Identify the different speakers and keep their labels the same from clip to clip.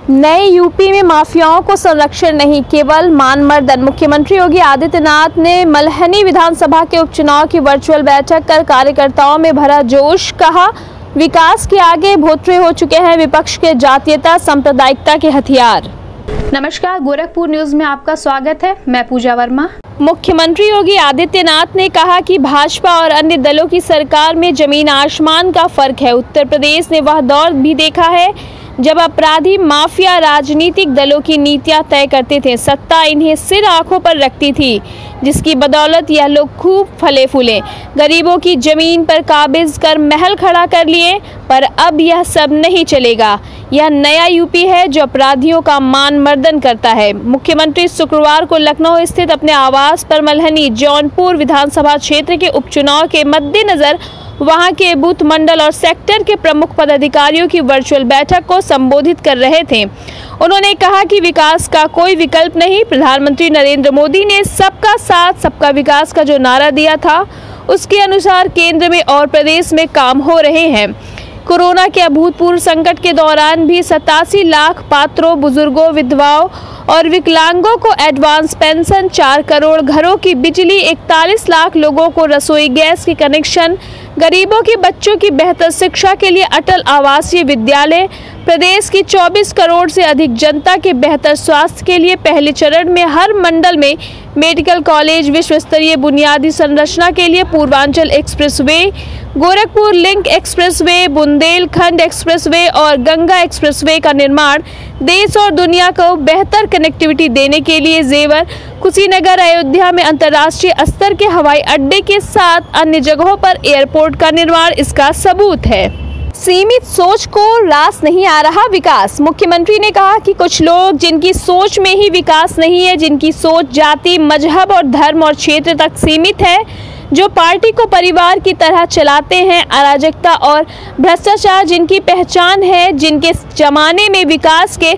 Speaker 1: नए यूपी में माफियाओं को संरक्षण नहीं, केवल मानमर्दन। मुख्यमंत्री योगी आदित्यनाथ ने मल्हनी विधानसभा के उपचुनाव की वर्चुअल बैठक कर कार्यकर्ताओं में भरा जोश। कहा, विकास के आगे भोथरे हो चुके हैं विपक्ष के जातीयता सांप्रदायिकता के हथियार। नमस्कार, गोरखपुर न्यूज में आपका स्वागत है। मैं पूजा वर्मा। मुख्यमंत्री योगी आदित्यनाथ ने कहा कि भाजपा और अन्य दलों की सरकार में जमीन आसमान का फर्क है। उत्तर प्रदेश ने वह दौर भी देखा है जब अपराधी माफिया राजनीतिक दलों की नीतियां तय करते थे। सत्ता इन्हें सिर आंखों पर रखती थी, जिसकी बदौलत यह लोग खूब फले फूले, गरीबों की जमीन पर काबिज कर महल खड़ा कर लिए। पर अब यह सब नहीं चलेगा। यह नया यूपी है जो अपराधियों का मानमर्दन करता है। मुख्यमंत्री शुक्रवार को लखनऊ स्थित अपने आवास पर मल्हनी जौनपुर विधानसभा क्षेत्र के उपचुनाव के मद्देनजर वहां के बूथ मंडल और सेक्टर के प्रमुख पदाधिकारियों की वर्चुअल बैठक को संबोधित कर रहे थे। उन्होंने कहा कि विकास का कोई विकल्प नहीं। प्रधानमंत्री नरेंद्र मोदी ने सबका साथ सबका विकास का जो नारा दिया था, उसके अनुसार केंद्र में और प्रदेश में काम हो रहे हैं। कोरोना के अभूतपूर्व संकट के दौरान भी 87 लाख पात्रों, बुजुर्गों, विधवाओं और विकलांगों को एडवांस पेंशन, 4 करोड़ घरों की बिजली, 41 लाख लोगों को रसोई गैस के कनेक्शन, गरीबों के बच्चों की बेहतर शिक्षा के लिए अटल आवासीय विद्यालय, प्रदेश की 24 करोड़ से अधिक जनता के बेहतर स्वास्थ्य के लिए पहले चरण में हर मंडल में मेडिकल कॉलेज, विश्व स्तरीय बुनियादी संरचना के लिए Purvanchal expressway, Gorakhpur link expressway, Bundelkhand expressway और गंगा एक्सप्रेसवे का निर्माण, देश और दुनिया को बेहतर कनेक्टिविटी देने के लिए जेवर, कुशीनगर, अयोध्या में अंतर्राष्ट्रीय स्तर के हवाई अड्डे के साथ अन्य जगहों पर एयरपोर्ट का निर्माण इसका सबूत है। सीमित सोच को रास नहीं आ रहा विकास। मुख्यमंत्री ने कहा कि कुछ लोग जिनकी सोच में ही विकास नहीं है, जिनकी सोच जाति, मजहब और धर्म और क्षेत्र तक सीमित है, जो पार्टी को परिवार की तरह चलाते हैं, अराजकता और भ्रष्टाचार जिनकी पहचान है, जिनके जमाने में विकास के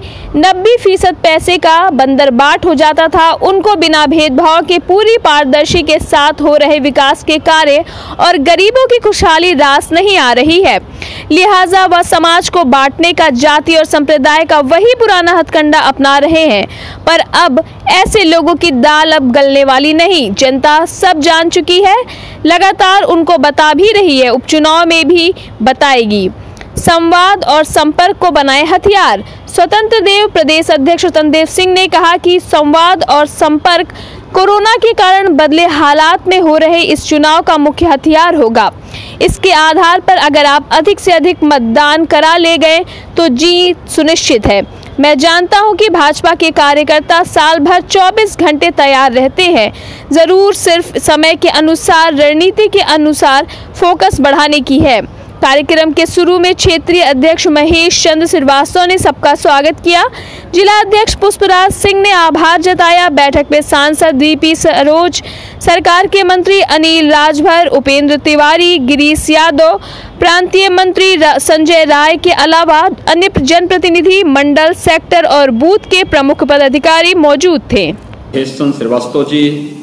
Speaker 1: 90% पैसे का बंदरबाट हो जाता था, उनको बिना भेदभाव के पूरी पारदर्शी के साथ हो रहे विकास के कार्य और गरीबों की खुशहाली रास नहीं आ रही है। लिहाजा वह समाज को बांटने का, जाति और संप्रदाय का वही पुराना हथकंडा अपना रहे हैं। पर अब ऐसे लोगों की दाल अब गलने वाली नहीं। जनता सब जान चुकी है, लगातार उनको बता भी रही है, उपचुनाव में भी बताएगी। संवाद और संपर्क को बनाए हथियार। स्वतंत्र देव प्रदेश अध्यक्ष स्वतंत्र देव सिंह ने कहा कि संवाद और संपर्क कोरोना के कारण बदले हालात में हो रहे इस चुनाव का मुख्य हथियार होगा। इसके आधार पर अगर आप अधिक से अधिक मतदान करा ले गए तो जीत सुनिश्चित है। मैं जानता हूं कि भाजपा के कार्यकर्ता साल भर 24 घंटे तैयार रहते हैं। जरूर सिर्फ समय के अनुसार, रणनीति के अनुसार फोकस बढ़ाने की है। कार्यक्रम के शुरू में क्षेत्रीय अध्यक्ष महेश चंद्र श्रीवास्तव ने सबका स्वागत किया। जिला अध्यक्ष पुष्पराज सिंह ने आभार जताया। बैठक में सांसद वीपी सरोज, सरकार के मंत्री अनिल राजभर, उपेंद्र तिवारी, गिरीश यादव, प्रांतीय मंत्री संजय राय के अलावा अन्य जनप्रतिनिधि, मंडल, सेक्टर और बूथ के प्रमुख पदाधिकारी मौजूद थे।
Speaker 2: महेश चंद्र श्रीवास्तव जी,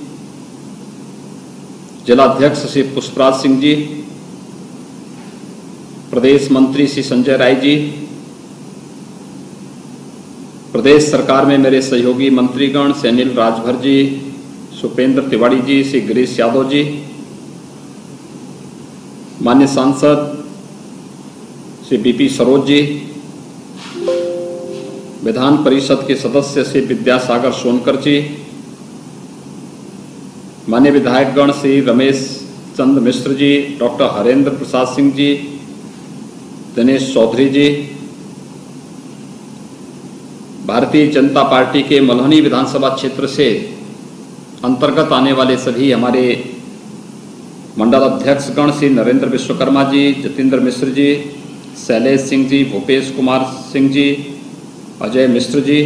Speaker 2: जिला अध्यक्ष श्री पुष्पराज सिंह जी, प्रदेश मंत्री श्री संजय राय जी, प्रदेश सरकार में मेरे सहयोगी मंत्रीगण श्री अनिल राजभर जी, सुपेंद्र तिवारी जी, श्री गिरीश यादव जी, माननीय सांसद श्री बीपी सरोज जी, विधान परिषद के सदस्य श्री विद्यासागर सोनकर जी, माननीय विधायकगण श्री रमेश चंद्र मिश्र जी, डॉक्टर हरेंद्र प्रसाद सिंह जी, दिनेश चौधरी जी, भारतीय जनता पार्टी के मल्हनी विधानसभा क्षेत्र से अंतर्गत आने वाले सभी हमारे मंडल अध्यक्षगण श्री नरेंद्र विश्वकर्मा जी, जतेंद्र मिश्र जी, शैलेश सिंह जी, भूपेश कुमार सिंह जी, अजय मिश्र जी,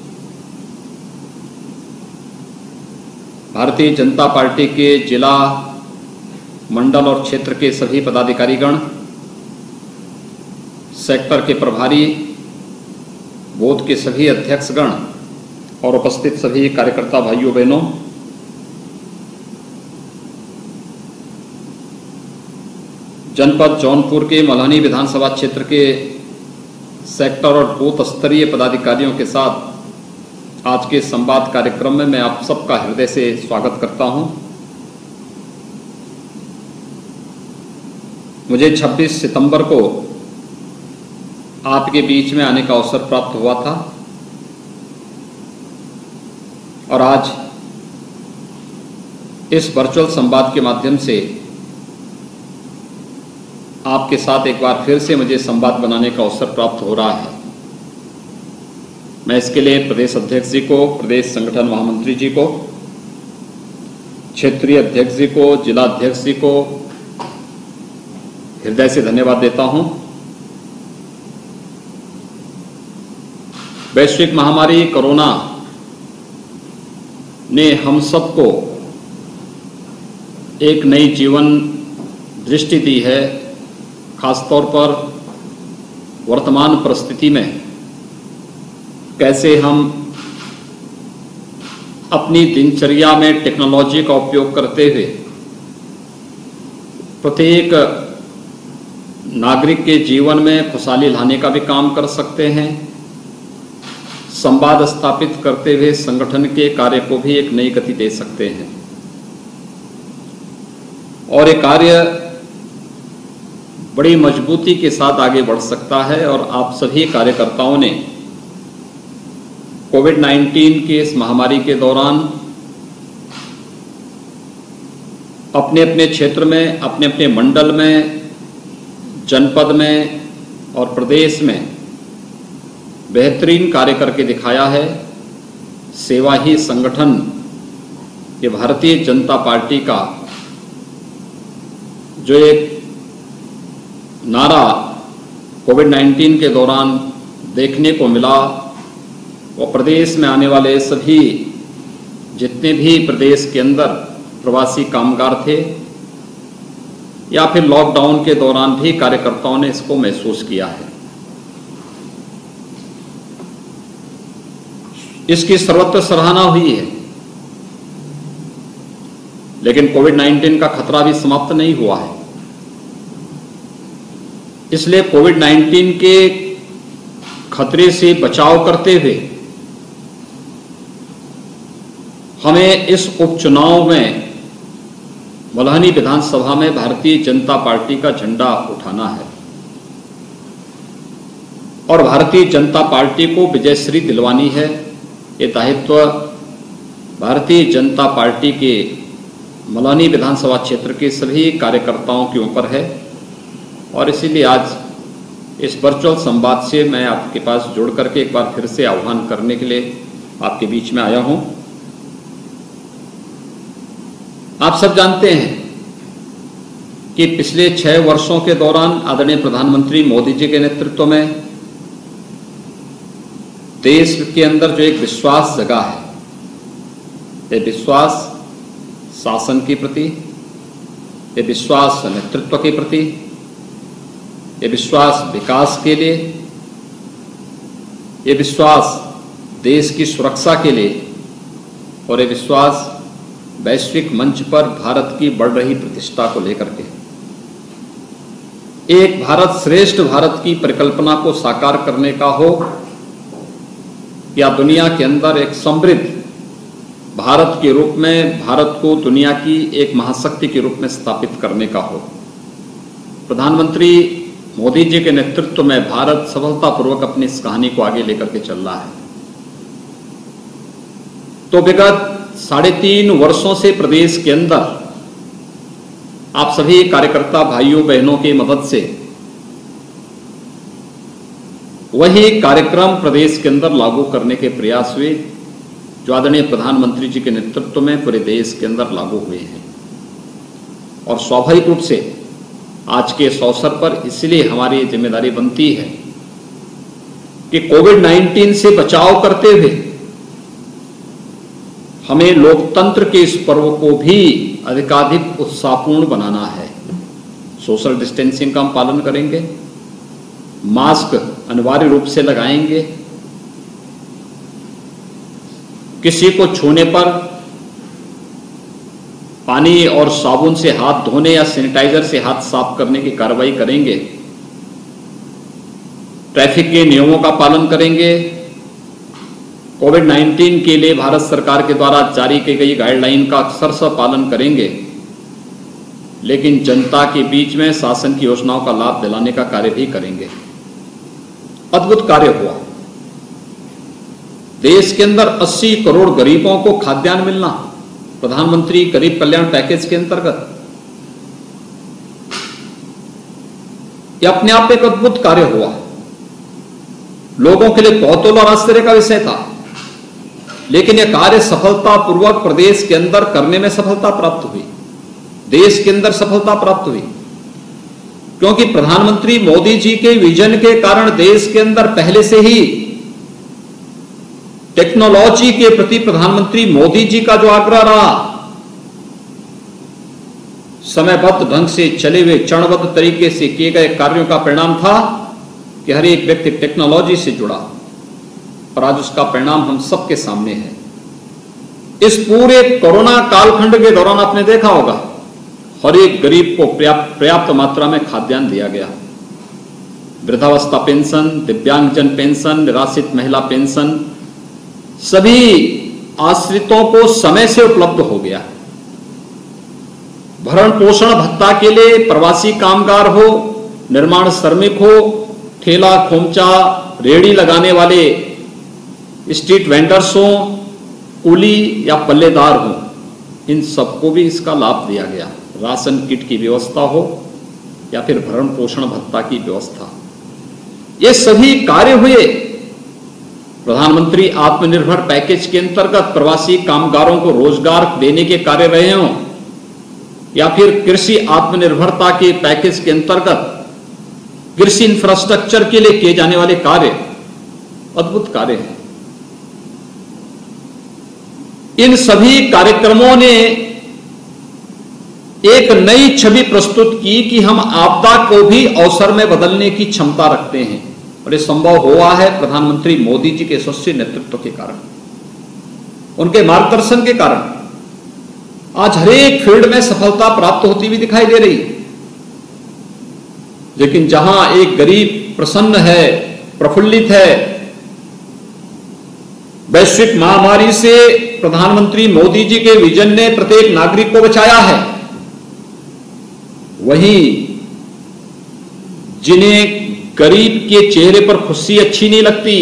Speaker 2: भारतीय जनता पार्टी के जिला, मंडल और क्षेत्र के सभी पदाधिकारीगण, सेक्टर के प्रभारी, बूथ के सभी अध्यक्षगण और उपस्थित सभी कार्यकर्ता भाइयों बहनों, जनपद जौनपुर के मल्हनी विधानसभा क्षेत्र के सेक्टर और बूथ स्तरीय पदाधिकारियों के साथ आज के संवाद कार्यक्रम में मैं आप सबका हृदय से स्वागत करता हूं। मुझे 26 सितंबर को आपके बीच में आने का अवसर प्राप्त हुआ था और आज इस वर्चुअल संवाद के माध्यम से आपके साथ एक बार फिर से मुझे संवाद बनाने का अवसर प्राप्त हो रहा है। मैं इसके लिए प्रदेश अध्यक्ष जी को, प्रदेश संगठन महामंत्री जी को, क्षेत्रीय अध्यक्ष जी को, जिला अध्यक्ष जी को हृदय से धन्यवाद देता हूं। वैश्विक महामारी कोरोना ने हम सबको एक नई जीवन दृष्टि दी है। खासतौर पर वर्तमान परिस्थिति में कैसे हम अपनी दिनचर्या में टेक्नोलॉजी का उपयोग करते हुए प्रत्येक नागरिक के जीवन में खुशहाली लाने का भी काम कर सकते हैं। संवाद स्थापित करते हुए संगठन के कार्य को भी एक नई गति दे सकते हैं और ये कार्य बड़ी मजबूती के साथ आगे बढ़ सकता है। और आप सभी कार्यकर्ताओं ने कोविड-19 के इस महामारी के दौरान अपने अपने क्षेत्र में, अपने अपने मंडल में, जनपद में और प्रदेश में बेहतरीन कार्य करके दिखाया है। सेवा ही संगठन, ये भारतीय जनता पार्टी का जो एक नारा कोविड-19 के दौरान देखने को मिला, वो प्रदेश में आने वाले सभी जितने भी प्रदेश के अंदर प्रवासी कामगार थे या फिर लॉकडाउन के दौरान भी कार्यकर्ताओं ने इसको महसूस किया है। इसकी सर्वत्र सराहना हुई है, लेकिन कोविड-19 का खतरा भी समाप्त नहीं हुआ है। इसलिए कोविड-19 के खतरे से बचाव करते हुए हमें इस उपचुनाव में मल्हनी विधानसभा में भारतीय जनता पार्टी का झंडा उठाना है और भारतीय जनता पार्टी को विजयश्री दिलवानी है। ये दायित्व भारतीय जनता पार्टी के मल्हनी विधानसभा क्षेत्र के सभी कार्यकर्ताओं के ऊपर है और इसीलिए आज इस वर्चुअल संवाद से मैं आपके पास जुड़ करके एक बार फिर से आह्वान करने के लिए आपके बीच में आया हूं। आप सब जानते हैं कि पिछले 6 वर्षों के दौरान आदरणीय प्रधानमंत्री मोदी जी के नेतृत्व में देश के अंदर जो एक विश्वास जगा है, ये विश्वास शासन के प्रति, ये विश्वास नेतृत्व के प्रति, ये विश्वास विकास के लिए, ये विश्वास देश की सुरक्षा के लिए और ये विश्वास वैश्विक मंच पर भारत की बढ़ रही प्रतिष्ठा को लेकर के एक भारत श्रेष्ठ भारत की परिकल्पना को साकार करने का हो या दुनिया के अंदर एक समृद्ध भारत के रूप में भारत को दुनिया की एक महाशक्ति के रूप में स्थापित करने का हो। प्रधानमंत्री मोदी जी के नेतृत्व में भारत सफलतापूर्वक अपनी इस कहानी को आगे लेकर के चल रहा है। तो विगत 3.5 वर्षों से प्रदेश के अंदर आप सभी कार्यकर्ता भाइयों बहनों की मदद से वही कार्यक्रम प्रदेश के अंदर लागू करने के प्रयास हुए जो आदरणीय प्रधानमंत्री जी के नेतृत्व में पूरे देश के अंदर लागू हुए हैं। और स्वाभाविक रूप से आज के इस अवसर पर इसलिए हमारी जिम्मेदारी बनती है कि कोविड-19 से बचाव करते हुए हमें लोकतंत्र के इस पर्व को भी अधिकाधिक उत्साहपूर्ण बनाना है। सोशल डिस्टेंसिंग का हम पालन करेंगे, मास्क अनिवार्य रूप से लगाएंगे, किसी को छूने पर पानी और साबुन से हाथ धोने या सैनिटाइजर से हाथ साफ करने की कार्रवाई करेंगे ट्रैफिक के नियमों का पालन करेंगे, कोविड-19 के लिए भारत सरकार के द्वारा जारी की गई गाइडलाइन का अक्षरशः पालन करेंगे, लेकिन जनता के बीच में शासन की योजनाओं का लाभ दिलाने का कार्य भी करेंगे। अद्भुत कार्य हुआ। देश के अंदर 80 करोड़ गरीबों को खाद्यान्न मिलना प्रधानमंत्री गरीब कल्याण पैकेज के अंतर्गत, यह अपने आप एक अद्भुत कार्य हुआ। लोगों के लिए कौतूहल और आश्चर्य का विषय था, लेकिन यह कार्य सफलतापूर्वक प्रदेश के अंदर करने में सफलता प्राप्त हुई, देश के अंदर सफलता प्राप्त हुई, क्योंकि प्रधानमंत्री मोदी जी के विजन के कारण देश के अंदर पहले से ही टेक्नोलॉजी के प्रति प्रधानमंत्री मोदी जी का जो आग्रह रहा, समयबद्ध ढंग से चले हुए चरणबद्ध तरीके से किए गए कार्यों का परिणाम था कि हर एक व्यक्ति टेक्नोलॉजी से जुड़ा, और आज उसका परिणाम हम सबके सामने है। इस पूरे कोरोना कालखंड के दौरान आपने देखा होगा, हर एक गरीब को पर्याप्त मात्रा में खाद्यान्न दिया गया। वृद्धावस्था पेंशन, दिव्यांगजन पेंशन, निराश्रित महिला पेंशन, सभी आश्रितों को समय से उपलब्ध हो गया। भरण पोषण भत्ता के लिए प्रवासी कामगार हो, निर्माण श्रमिक हो, ठेला खोमचा रेहड़ी लगाने वाले स्ट्रीट वेंडर्स हो, कुली या पल्लेदार हो, इन सबको भी इसका लाभ दिया गया। राशन किट की व्यवस्था हो या फिर भरण पोषण भत्ता की व्यवस्था, ये सभी कार्य हुए। प्रधानमंत्री आत्मनिर्भर पैकेज के अंतर्गत प्रवासी कामगारों को रोजगार देने के कार्य रहे हों, या फिर कृषि आत्मनिर्भरता के पैकेज के अंतर्गत कृषि इंफ्रास्ट्रक्चर के लिए किए जाने वाले कार्य, अद्भुत कार्य हैं। इन सभी कार्यक्रमों ने एक नई छवि प्रस्तुत की कि हम आपदा को भी अवसर में बदलने की क्षमता रखते हैं, और यह संभव हुआ है प्रधानमंत्री मोदी जी के यशस्वी नेतृत्व के कारण, उनके मार्गदर्शन के कारण। आज हर एक फील्ड में सफलता प्राप्त होती हुई दिखाई दे रही। लेकिन जहां एक गरीब प्रसन्न है, प्रफुल्लित है, वैश्विक महामारी से प्रधानमंत्री मोदी जी के विजन ने प्रत्येक नागरिक को बचाया है, वहीं जिन्हें गरीब के चेहरे पर खुशी अच्छी नहीं लगती,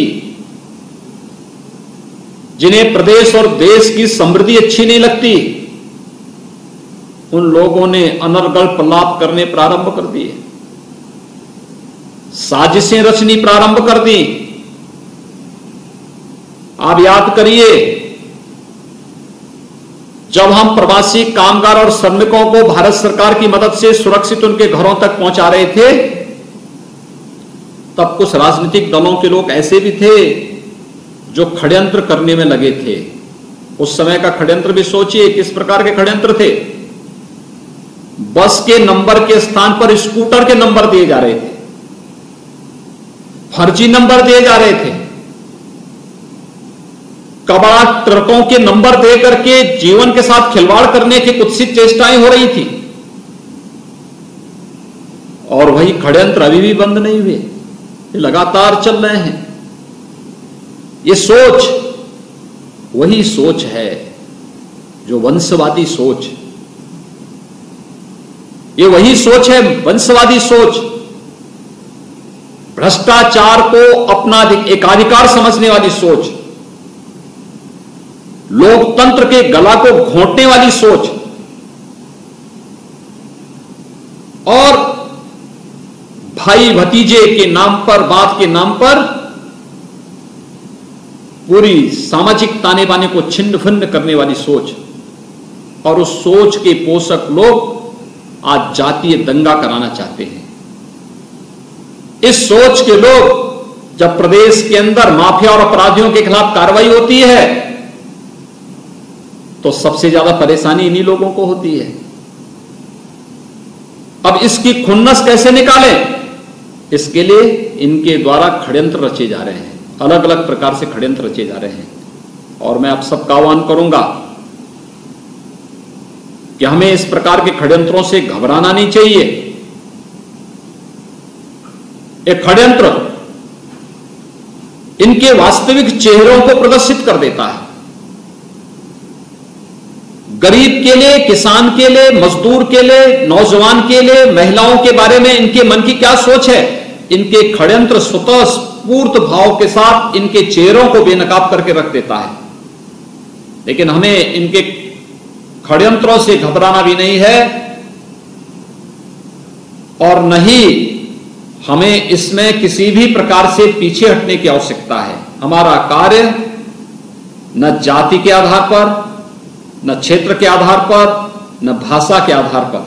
Speaker 2: जिन्हें प्रदेश और देश की समृद्धि अच्छी नहीं लगती, उन लोगों ने अनर्गल प्रलाप करने प्रारंभ कर दिए, साजिशें रचनी प्रारंभ कर दी। आप याद करिए, जब हम प्रवासी कामगार और श्रमिकों को भारत सरकार की मदद से सुरक्षित उनके घरों तक पहुंचा रहे थे, तब कुछ राजनीतिक दलों के लोग ऐसे भी थे जो षड्यंत्र करने में लगे थे। उस समय का षड्यंत्र भी सोचिए, किस प्रकार के षड्यंत्र थे। बस के नंबर के स्थान पर स्कूटर के नंबर दिए जा रहे थे, फर्जी नंबर दिए जा रहे थे, कबाड़ ट्रकों के नंबर दे करके जीवन के साथ खिलवाड़ करने की कुत्सित चेष्टाएं हो रही थी। और वही षड्यंत्र अभी भी बंद नहीं हुए, ये लगातार चल रहे हैं। ये सोच वही सोच है जो वंशवादी सोच, ये वही सोच है वंशवादी सोच, भ्रष्टाचार को अपना एकाधिकार समझने वाली सोच, लोकतंत्र के गला को घोंटने वाली सोच, और भाई भतीजे के नाम पर, बात के नाम पर पूरी सामाजिक ताने बाने को छिन्न भिन्न करने वाली सोच। और उस सोच के पोषक लोग आज जातीय दंगा कराना चाहते हैं। इस सोच के लोग, जब प्रदेश के अंदर माफिया और अपराधियों के खिलाफ कार्रवाई होती है, तो सबसे ज्यादा परेशानी इन्हीं लोगों को होती है। अब इसकी खुन्नस कैसे निकालें? इसके लिए इनके द्वारा षड्यंत्र रचे जा रहे हैं, अलग अलग प्रकार से षड्यंत्र रचे जा रहे हैं। और मैं आप सबका आह्वान करूंगा कि हमें इस प्रकार के षड्यंत्रों से घबराना नहीं चाहिए। एक षड्यंत्र इनके वास्तविक चेहरों को प्रदर्शित कर देता है। गरीब के लिए, किसान के लिए, मजदूर के लिए, नौजवान के लिए, महिलाओं के बारे में इनके मन की क्या सोच है, इनके षड्यंत्र स्वतः स्फूर्त भाव के साथ इनके चेहरों को बेनकाब करके रख देता है। लेकिन हमें इनके षड्यंत्रों से घबराना भी नहीं है और न ही हमें इसमें किसी भी प्रकार से पीछे हटने की आवश्यकता है। हमारा कार्य न जाति के आधार पर, न क्षेत्र के आधार पर, न भाषा के आधार पर,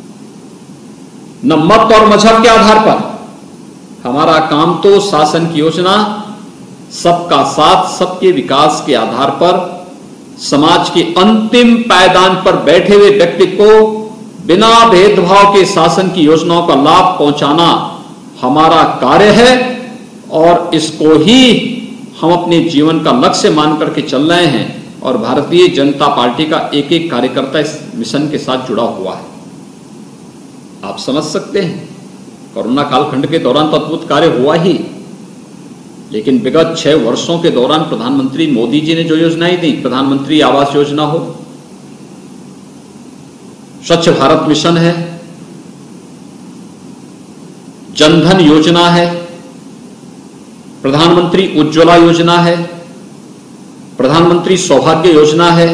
Speaker 2: न मत और मजहब के आधार पर, हमारा काम तो शासन की योजना सबका साथ सबके विकास के आधार पर समाज के अंतिम पायदान पर बैठे हुए व्यक्ति को बिना भेदभाव के शासन की योजनाओं का लाभ पहुंचाना हमारा कार्य है और इसको ही हम अपने जीवन का लक्ष्य मान करके चल रहे हैं और भारतीय जनता पार्टी का एक एक कार्यकर्ता इस मिशन के साथ जुड़ा हुआ है। आप समझ सकते हैं कोरोना कालखंड के दौरान तो अद्भुत कार्य हुआ ही, लेकिन विगत 6 वर्षों के दौरान प्रधानमंत्री मोदी जी ने जो योजनाएं दी, प्रधानमंत्री आवास योजना हो, स्वच्छ भारत मिशन है, जनधन योजना है, प्रधानमंत्री उज्ज्वला योजना है, प्रधानमंत्री सौभाग्य योजना है,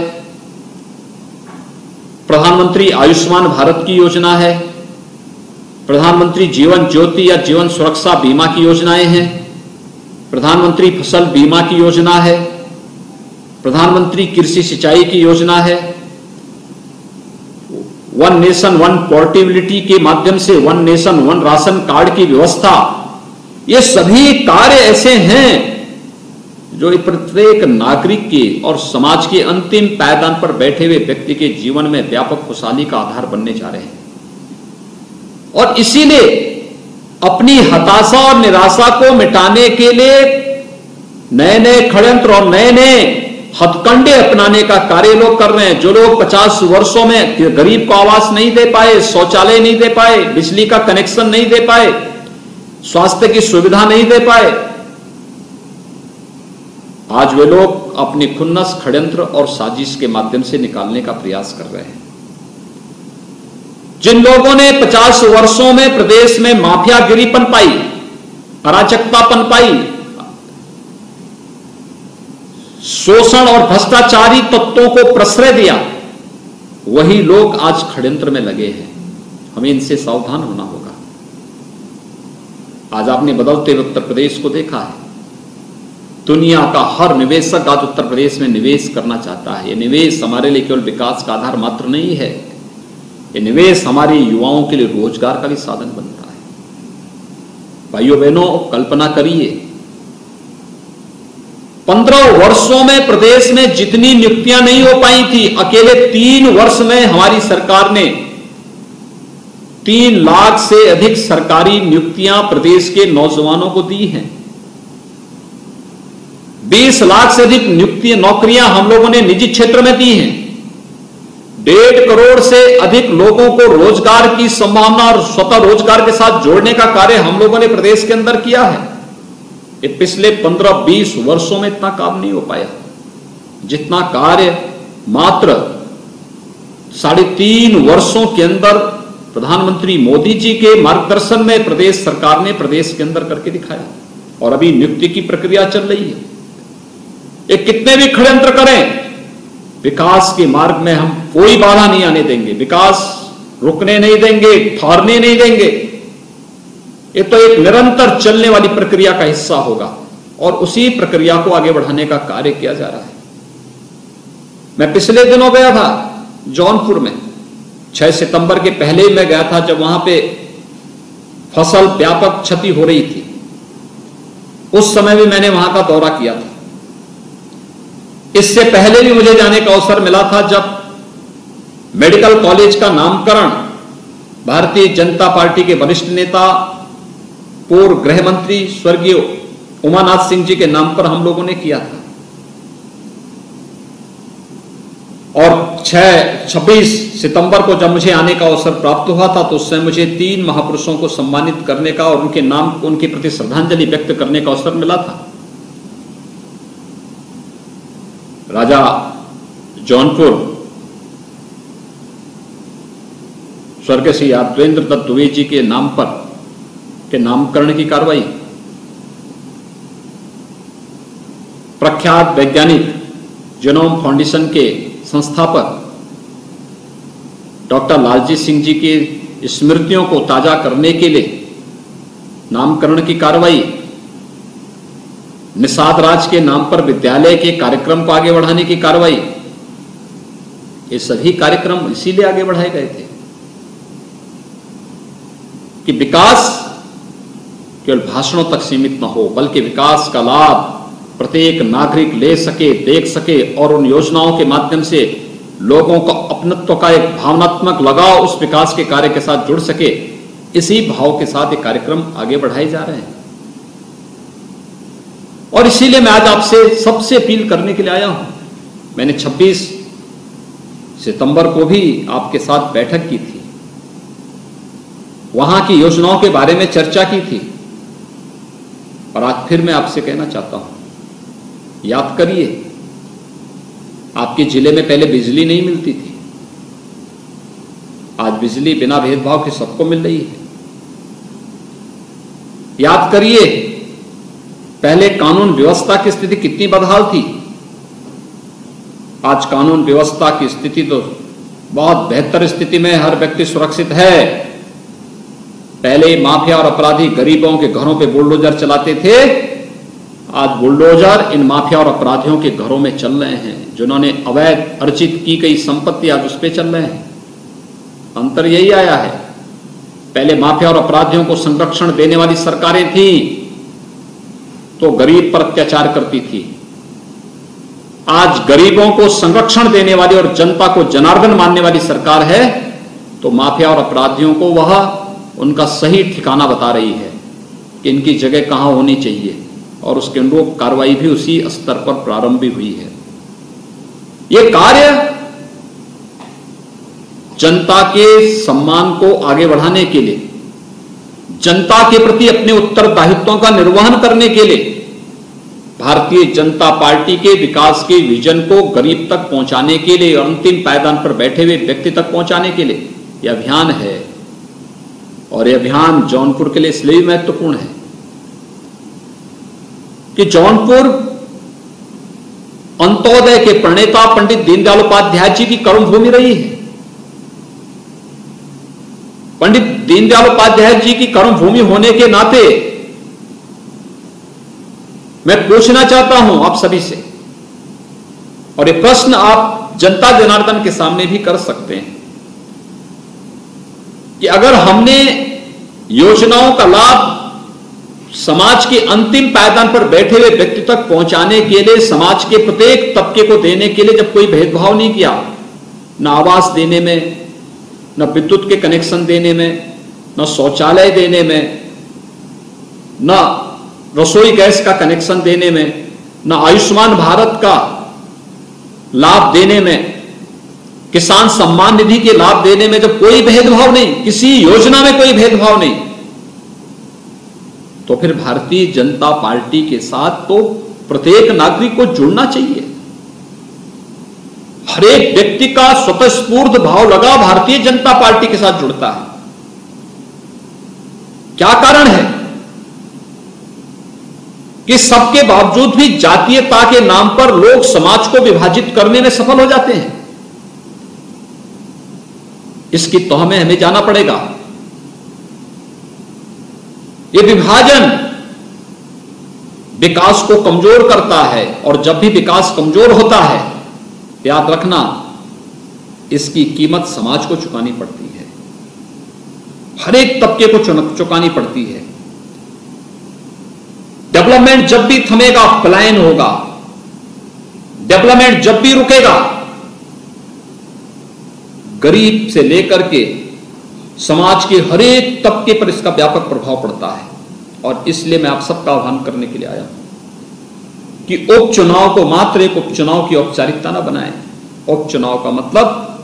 Speaker 2: प्रधानमंत्री आयुष्मान भारत की योजना है, प्रधानमंत्री जीवन ज्योति या जीवन सुरक्षा बीमा की योजनाएं हैं, प्रधानमंत्री फसल बीमा की योजना है, प्रधानमंत्री कृषि सिंचाई की योजना है, वन नेशन वन पोर्टेबिलिटी के माध्यम से one nation one ration card की व्यवस्था, ये सभी कार्य ऐसे हैं जो प्रत्येक नागरिक के और समाज के अंतिम पायदान पर बैठे हुए व्यक्ति के जीवन में व्यापक खुशहाली का आधार बनने जा रहे हैं। और इसीलिए अपनी हताशा और निराशा को मिटाने के लिए नए नए षड्यंत्र और नए नए हथकंडे अपनाने का कार्य लोग कर रहे हैं। जो लोग 50 वर्षों में गरीब को आवास नहीं दे पाए, शौचालय नहीं दे पाए, बिजली का कनेक्शन नहीं दे पाए, स्वास्थ्य की सुविधा नहीं दे पाए, आज वे लोग अपनी खुन्नस षड्यंत्र और साजिश के माध्यम से निकालने का प्रयास कर रहे हैं। जिन लोगों ने 50 वर्षों में प्रदेश में माफियागिरी पनपाई, अराजकता पनपाई, शोषण और भ्रष्टाचारी तत्वों को प्रश्रय दिया, वही लोग आज षड्यंत्र में लगे हैं। हमें इनसे सावधान होना होगा। आज आपने बदलते हुए उत्तर प्रदेश को देखा है। दुनिया का हर निवेशक आज उत्तर प्रदेश में निवेश करना चाहता है। यह निवेश हमारे लिए केवल विकास का आधार मात्र नहीं है, ये निवेश हमारे युवाओं के लिए रोजगार का भी साधन बनता है। भाइयों बहनों, कल्पना करिए 15 वर्षों में प्रदेश में जितनी नियुक्तियां नहीं हो पाई थी, अकेले 3 वर्ष में हमारी सरकार ने 3 लाख से अधिक सरकारी नियुक्तियां प्रदेश के नौजवानों को दी हैं। 20 लाख से अधिक नौकरियां हम लोगों ने निजी क्षेत्र में दी हैं। 1.5 करोड़ से अधिक लोगों को रोजगार की संभावना और स्वतः रोजगार के साथ जोड़ने का कार्य हम लोगों ने प्रदेश के अंदर किया है। ये पिछले 15-20 वर्षों में इतना काम नहीं हो पाया जितना कार्य मात्र 3.5 वर्षों के अंदर प्रधानमंत्री मोदी जी के मार्गदर्शन में प्रदेश सरकार ने प्रदेश के अंदर करके दिखाया। और अभी नियुक्ति की प्रक्रिया चल रही है। ये कितने भी षड्यंत्र करें, विकास के मार्ग में हम कोई बाधा नहीं आने देंगे, विकास रुकने नहीं देंगे, ठहरने नहीं देंगे। ये तो एक निरंतर चलने वाली प्रक्रिया का हिस्सा होगा और उसी प्रक्रिया को आगे बढ़ाने का कार्य किया जा रहा है। मैं पिछले दिनों गया था जौनपुर में, 6 सितंबर के पहले ही मैं गया था जब वहां पे फसल व्यापक क्षति हो रही थी। उस समय भी मैंने वहां का दौरा किया था। इससे पहले भी मुझे जाने का अवसर मिला था जब मेडिकल कॉलेज का नामकरण भारतीय जनता पार्टी के वरिष्ठ नेता पूर्व गृह मंत्री स्वर्गीय उमानाथ सिंह जी के नाम पर हम लोगों ने किया था। और 26 सितंबर को जब मुझे आने का अवसर प्राप्त हुआ था तो उससे मुझे 3 महापुरुषों को सम्मानित करने का और उनके नाम, उनके प्रति श्रद्धांजलि व्यक्त करने का अवसर मिला था। राजा जौनपुर स्वर्गीय श्री यादवेंद्र दत्त दुबे जी के नाम पर के नामकरण की कार्रवाई, प्रख्यात वैज्ञानिक जीनोम फाउंडेशन के संस्थापक डॉक्टर लालजी सिंह जी की स्मृतियों को ताजा करने के लिए नामकरण की कार्रवाई, निषाद राज के नाम पर विद्यालय के कार्यक्रम को आगे बढ़ाने की कार्रवाई, ये सभी कार्यक्रम इसीलिए आगे बढ़ाए गए थे कि विकास केवल भाषणों तक सीमित न हो, बल्कि विकास का लाभ प्रत्येक नागरिक ले सके, देख सके और उन योजनाओं के माध्यम से लोगों को अपनत्व का एक भावनात्मक लगाव उस विकास के कार्य के साथ जुड़ सके। इसी भाव के साथ ये कार्यक्रम आगे बढ़ाए जा रहे हैं और इसीलिए मैं आज आपसे सबसे अपील करने के लिए आया हूं। मैंने 26 सितंबर को भी आपके साथ बैठक की थी, वहां की योजनाओं के बारे में चर्चा की थी और आज फिर मैं आपसे कहना चाहता हूं, याद करिए, आपके जिले में पहले बिजली नहीं मिलती थी, आज बिजली बिना भेदभाव के सबको मिल रही है। याद करिए, पहले कानून व्यवस्था की स्थिति कितनी बदहाल थी, आज कानून व्यवस्था की स्थिति तो बहुत बेहतर स्थिति में, हर व्यक्ति सुरक्षित है। पहले माफिया और अपराधी गरीबों के घरों पे बुलडोजर चलाते थे, आज बुलडोजर इन माफिया और अपराधियों के घरों में चल रहे हैं, जिन्होंने अवैध अर्जित की गई संपत्ति आज उस पर चल रहे हैं। अंतर यही आया है, पहले माफिया और अपराधियों को संरक्षण देने वाली सरकारें थीं तो गरीब पर अत्याचार करती थी, आज गरीबों को संरक्षण देने वाली और जनता को जनार्दन मानने वाली सरकार है तो माफिया और अपराधियों को वह उनका सही ठिकाना बता रही है कि इनकी जगह कहां होनी चाहिए और उसके अनुरूप कार्रवाई भी उसी स्तर पर प्रारंभ भी हुई है। यह कार्य जनता के सम्मान को आगे बढ़ाने के लिए, जनता के प्रति अपने उत्तरदायित्वों का निर्वहन करने के लिए, भारतीय जनता पार्टी के विकास के विजन को गरीब तक पहुंचाने के लिए, अंतिम पायदान पर बैठे हुए व्यक्ति तक पहुंचाने के लिए यह अभियान है। और यह अभियान जौनपुर के लिए इसलिए भी महत्वपूर्ण है कि जौनपुर अंत्योदय के प्रणेता पंडित दीनदयाल उपाध्याय जी की कर्मभूमि रही है। पंडित दीनदयाल उपाध्याय जी की कर्मभूमि होने के नाते मैं पूछना चाहता हूं आप सभी से, और ये प्रश्न आप जनता जनार्दन के सामने भी कर सकते हैं कि अगर हमने योजनाओं का लाभ समाज के अंतिम पायदान पर बैठे हुए व्यक्ति तक पहुंचाने के लिए, समाज के प्रत्येक तबके को देने के लिए जब कोई भेदभाव नहीं किया, न आवास देने में, न विद्युत के कनेक्शन देने में, न शौचालय देने में, न रसोई गैस का कनेक्शन देने में, न आयुष्मान भारत का लाभ देने में, किसान सम्मान निधि के लाभ देने में जब कोई भेदभाव नहीं, किसी योजना में कोई भेदभाव नहीं, तो फिर भारतीय जनता पार्टी के साथ तो प्रत्येक नागरिक को जुड़ना चाहिए। हर एक व्यक्ति का स्वतःस्फूर्त भाव लगा भारतीय जनता पार्टी के साथ जुड़ता है। क्या कारण है कि सबके बावजूद भी जातीयता के नाम पर लोग समाज को विभाजित करने में सफल हो जाते हैं? इसकी तह में हमें जाना पड़ेगा। यह विभाजन विकास को कमजोर करता है और जब भी विकास कमजोर होता है, याद रखना, इसकी कीमत समाज को चुकानी पड़ती है, हर एक तबके को चुकानी पड़ती है। डेवलपमेंट जब भी थमेगा पलायन होगा, डेवलपमेंट जब भी रुकेगा गरीब से लेकर के समाज के हर एक तबके पर इसका व्यापक प्रभाव पड़ता है। और इसलिए मैं आप सबका आह्वान करने के लिए आया हूं कि उपचुनाव को मात्र एक उपचुनाव की औपचारिकता न बनाएं। उपचुनाव का मतलब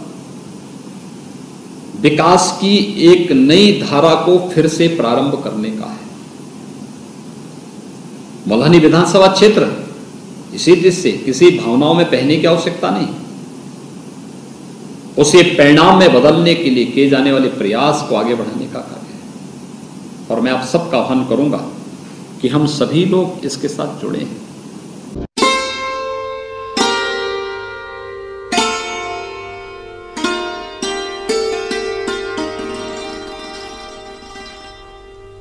Speaker 2: विकास की एक नई धारा को फिर से प्रारंभ करने का है। मल्हनी विधानसभा क्षेत्र इसी दृष्टि से किसी भावनाओं में बहने की आवश्यकता नहीं, उसे परिणाम में बदलने के लिए किए जाने वाले प्रयास को आगे बढ़ाने का कार्य है। और मैं आप सबका आह्वान करूंगा कि हम सभी लोग इसके साथ जुड़े हैं।